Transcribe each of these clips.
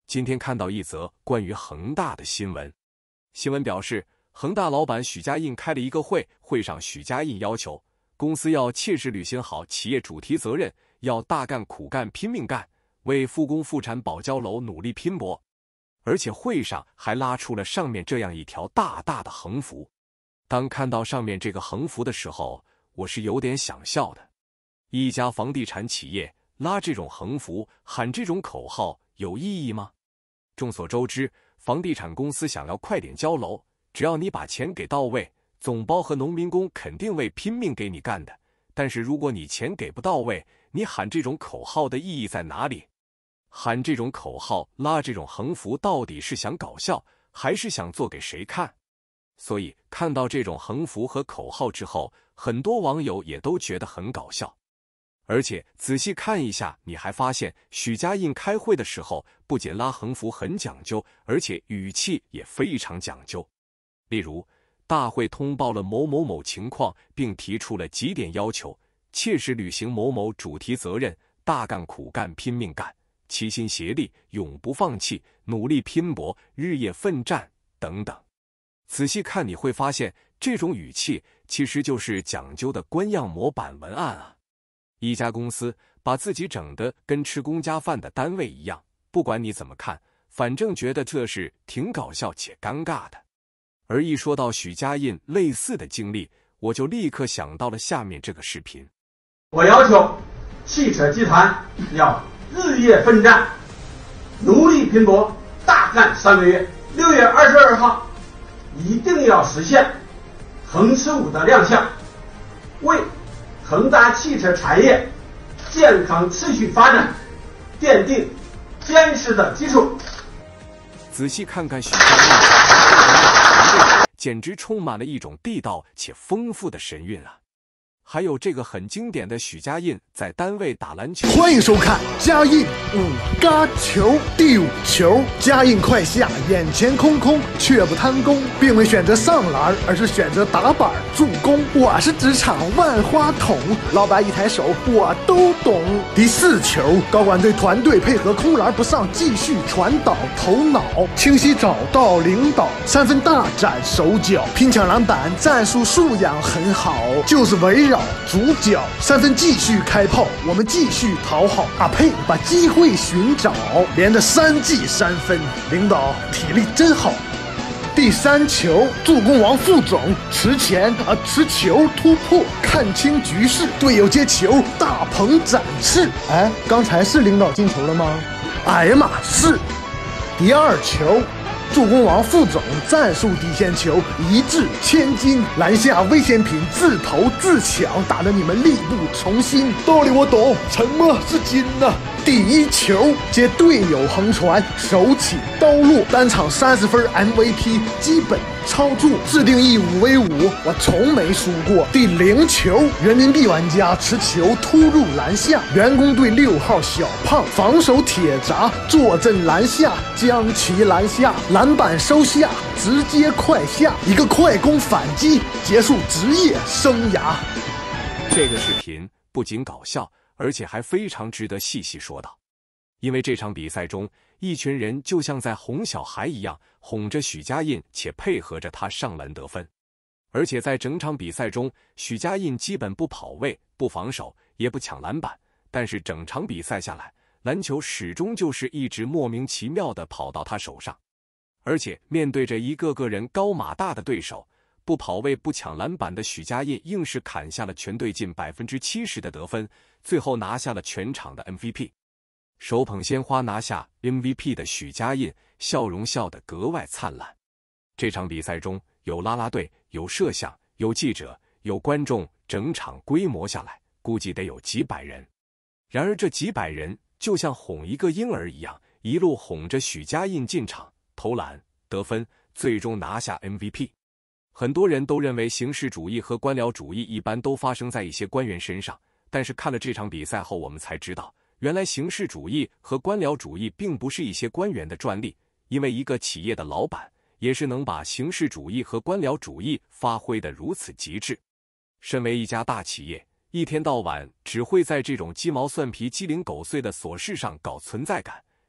今天看到一则关于恒大的新闻。新闻表示，恒大老板许家印开了一个会，会上许家印要求公司要切实履行好企业主题责任，要大干苦干拼命干，为复工复产保交楼努力拼搏。而且会上还拉出了上面这样一条大大的横幅。当看到上面这个横幅的时候，我是有点想笑的。一家房地产企业拉这种横幅，喊这种口号有意义吗？众所周知，房地产公司想要快点交楼，只要你把钱给到位，总包和农民工肯定会拼命给你干的。但是如果你钱给不到位，你喊这种口号的意义在哪里？喊这种口号，拉这种横幅，到底是想搞笑，还是想做给谁看？所以看到这种横幅和口号之后，很多网友也都觉得很搞笑。而且仔细看一下，你还发现许家印开会的时候，不仅拉横幅很讲究，而且语气也非常讲究。例如，大会通报了某某某情况，并提出了几点要求，切实履行某某主题责任，大干苦干拼命干，齐心协力，永不放弃，努力拼搏，日夜奋战等等。仔细看你会发现，这种语气其实就是讲究的官样模板文案啊。一家公司把自己整得跟吃公家饭的单位一样，不管你怎么看，反正觉得这是挺搞笑且尴尬的。而一说到许家印类似的经历，我就立刻想到了下面这个视频。 我要求汽车集团要日夜奋战，努力拼搏，大干3个月。6月22号一定要实现恒驰5的亮相，为恒大汽车产业健康持续发展奠定坚实的基础。 仔细看看许家印，简直充满了一种地道且丰富的神韵啊！还有这个很经典的许家印在单位打篮球。 欢迎收看家印5嘎球第5球，家印快下，眼前空空，却不贪功，并未选择上篮，而是选择打板助攻。我是职场万花筒，老板一抬手，我都懂。第4球，高管对团队配合空篮不上，继续传导，头脑清晰，找到领导，3分大展手脚，拼抢篮板，战术素养很好，就是围绕主角3分继续开炮，我们继续讨好阿佩，把机会寻找，连着3记3分，领导体力真好。第3球，助攻王副总持前持球突破，看清局势，队友接球，大鹏展翅。哎，刚才是领导进球了吗？哎呀妈，是。第2球，助攻王副总战术底线球一掷千金，篮下危险品自投自抢，打得你们力不从心。道理我懂，沉默是金呐。第1球，接队友横传，手起刀落，单场30分 MVP， 基本操作，制定义5 v 5，我从没输过。第0球，人民币玩家持球突入篮下，员工队6号小胖防守铁闸，坐镇篮下，将其篮下，篮板收下，直接快下，一个快攻反击，结束职业生涯。 这个视频不仅搞笑，而且还非常值得细细说道。因为这场比赛中，一群人就像在哄小孩一样，哄着许家印，且配合着他上篮得分。而且在整场比赛中，许家印基本不跑位、不防守，也不抢篮板，但是整场比赛下来，篮球始终就是一直莫名其妙地跑到他手上。而且面对着一个个人高马大的对手，不跑位不抢篮板的许家印硬是砍下了全队近 70% 的得分，最后拿下了全场的 MVP。 手捧鲜花拿下 MVP 的许家印笑容笑得格外灿烂。这场比赛中有啦啦队，有摄像，有记者，有观众，整场规模下来估计得有几百人。然而这几百人就像哄一个婴儿一样，一路哄着许家印进场投篮得分，最终拿下 MVP。很多人都认为形式主义和官僚主义一般都发生在一些官员身上，但是看了这场比赛后，我们才知道，原来形式主义和官僚主义并不是一些官员的专利，因为一个企业的老板也是能把形式主义和官僚主义发挥得如此极致。身为一家大企业，一天到晚只会在这种鸡毛蒜皮、鸡零狗碎的琐事上搞存在感，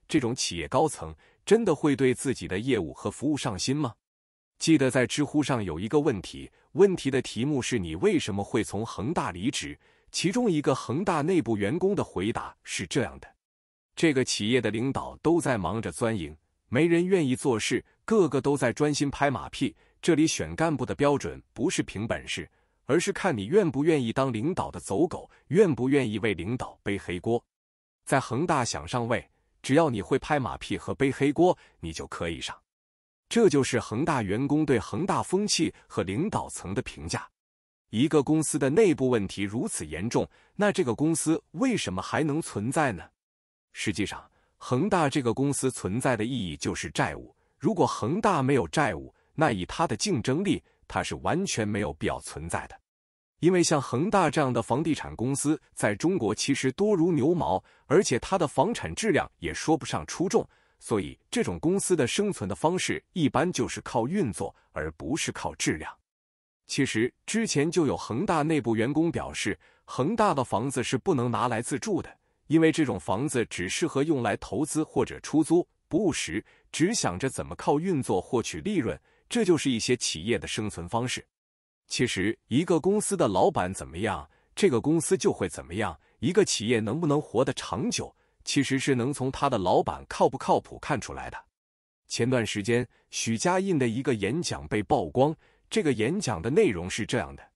这种企业高层真的会对自己的业务和服务上心吗？记得在知乎上有一个问题，问题的题目是你为什么会从恒大离职？其中一个恒大内部员工的回答是这样的：这个企业的领导都在忙着钻营，没人愿意做事，个个都在专心拍马屁。这里选干部的标准不是凭本事，而是看你愿不愿意当领导的走狗，愿不愿意为领导背黑锅。在恒大想上位，只要你会拍马屁和背黑锅，你就可以上。这就是恒大员工对恒大风气和领导层的评价。一个公司的内部问题如此严重，那这个公司为什么还能存在呢？实际上，恒大这个公司存在的意义就是债务。如果恒大没有债务，那以它的竞争力，它是完全没有必要存在的。因为像恒大这样的房地产公司在中国其实多如牛毛，而且它的房产质量也说不上出众，所以这种公司的生存的方式一般就是靠运作，而不是靠质量。其实之前就有恒大内部员工表示，恒大的房子是不能拿来自住的，因为这种房子只适合用来投资或者出租，不务实，只想着怎么靠运作获取利润，这就是一些企业的生存方式。其实一个公司的老板怎么样，这个公司就会怎么样。一个企业能不能活得长久，其实是能从他的老板靠不靠谱看出来的。前段时间许家印的一个演讲被曝光，这个演讲的内容是这样的：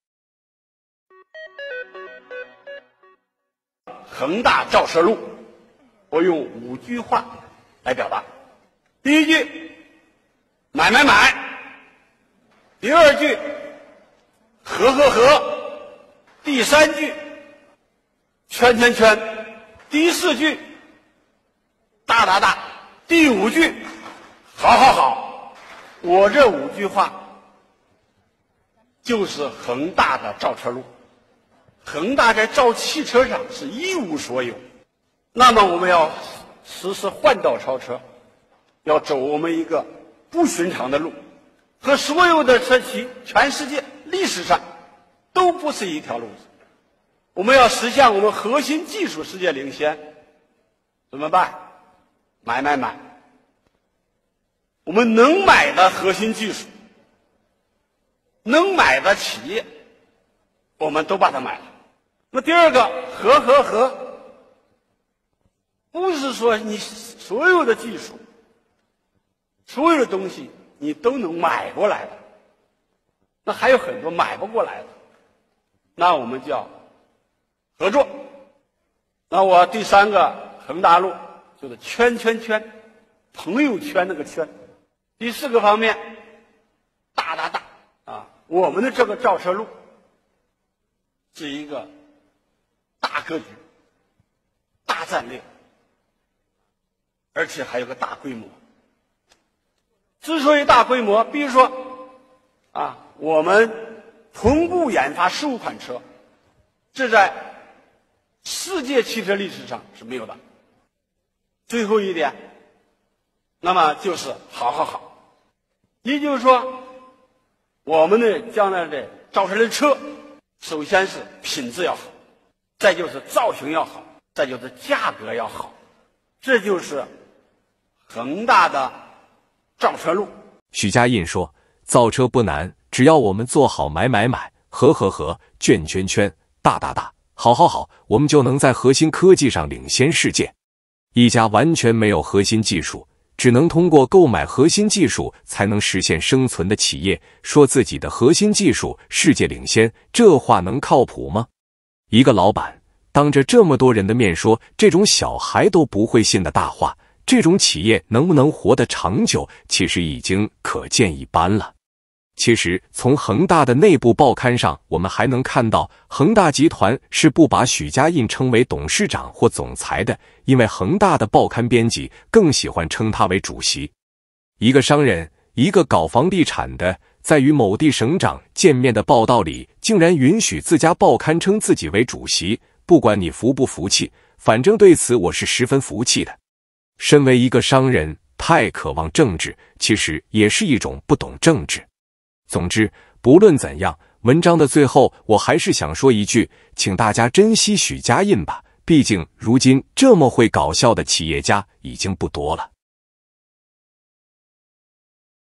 恒大造车路，我用5句话来表达。第一句，买买买；第二句，和和和；第三句，圈圈圈；第四句，大大大；第5句，好好好。我这5句话就是恒大的造车路。恒大在造汽车上是一无所有，那么我们要实施换道超车，要走我们一个不寻常的路，和所有的车企全世界历史上都不是一条路子。我们要实现我们核心技术世界领先，怎么办？买买买。我们能买的核心技术，能买的企业，我们都把它买了。那第二个，和和和，不是说你所有的技术，所有的东西你都能买过来的，那还有很多买不过来的，那我们叫合作。那我第3个恒大路就是圈圈圈，朋友圈那个圈。第4个方面，大大大啊，我们的这个造车路是一个大格局、大战略，而且还有个大规模。之所以大规模，比如说我们同步研发15款车，这在世界汽车历史上是没有的。最后一点，那么就是好好好，也就是说，我们的将来的造出来的车，首先是品质要好，再就是造型要好，再就是价格要好，这就是恒大的造车路。 许家印说，造车不难，只要我们做好买买买、和和和、圈圈圈、大大大、好好好，我们就能在核心科技上领先世界。一家完全没有核心技术，只能通过购买核心技术才能实现生存的企业，说自己的核心技术世界领先，这话能靠谱吗？一个老板当着这么多人的面说这种小孩都不会信的大话，这种企业能不能活得长久，其实已经可见一斑了。其实从恒大的内部报刊上，我们还能看到恒大集团是不把许家印称为董事长或总裁的，因为恒大的报刊编辑更喜欢称他为主席。一个商人，一个搞房地产的，在与某地省长见面的报道里，竟然允许自家报刊称自己为主席，不管你服不服气，反正对此我是十分服气的。身为一个商人，太渴望政治，其实也是一种不懂政治。总之，不论怎样，文章的最后我还是想说一句，请大家珍惜许家印吧， 毕竟如今这么会搞笑的企业家已经不多了。